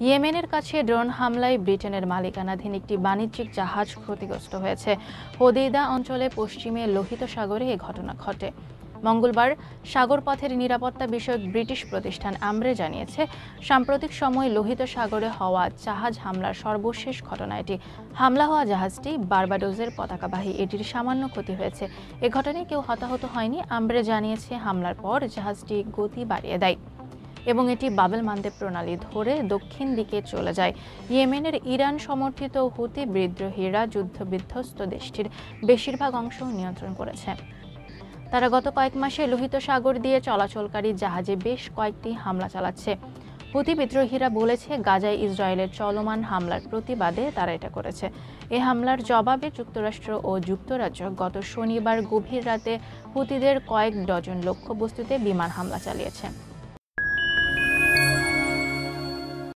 ইয়েমেনের কাছে ড্রোন হামলায় ব্রিটেনের মালিকানাধীন একটি বাণিজ্যিক জাহাজ ক্ষতিগ্রস্ত হয়েছে। হোদেইদা অঞ্চলে পশ্চিমে লোহিত সাগরে এ ঘটনা ঘটে। মঙ্গলবার সাগরপথের নিরাপত্তা বিষয়ক ব্রিটিশ প্রতিষ্ঠান আমব্রে জানিয়েছে, সাম্প্রতিক সময়ে লোহিত সাগরে হওয়া জাহাজ হামলার সর্বশেষ ঘটনা এটি। হামলা হওয়া জাহাজটি বার্বাডোসের পতাকাবাহী। এটির সামান্য ক্ষতি হয়েছে। এ ঘটনায় কেউ হতাহত হয়নি। আমব্রে জানিয়েছে, হামলার পর জাহাজটি গতি বাড়িয়ে দেয় এবং এটি বাবেল মানদেব প্রণালী ধরে দক্ষিণ দিকে চলে যায়। ইয়েমেনের ইরান সমর্থিত হুতি বিদ্রোহীরা যুদ্ধবিধ্বস্ত দেশটির বেশিরভাগ অংশ নিয়ন্ত্রণ করেছে। তারা গত কয়েক মাসে লোহিত সাগর দিয়ে চলাচলকারী জাহাজে বেশ কয়েকটি হামলা চালাচ্ছে। হুতি বিদ্রোহীরা বলেছে, গাজায় ইসরায়েলের চলমান হামলার প্রতিবাদে তারা এটা করেছে। এ হামলার জবাবে যুক্তরাষ্ট্র ও যুক্তরাজ্য গত শনিবার গভীর রাতে হুতিদের কয়েক ডজন লক্ষ্যবস্তুতে বিমান হামলা চালিয়েছে।